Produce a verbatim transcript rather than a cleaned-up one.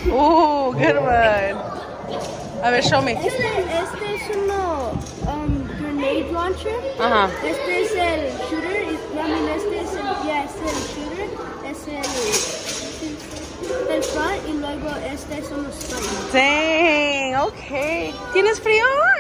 Uh, good one. A ver, show me. Este, este es uno um, grenade launcher. Ajá. Este es el shooter. Y, I mean, este es el, yeah, este es el shooter. Es el, el front y luego este es unos spikes. Dang, okay. ¿Tienes frío?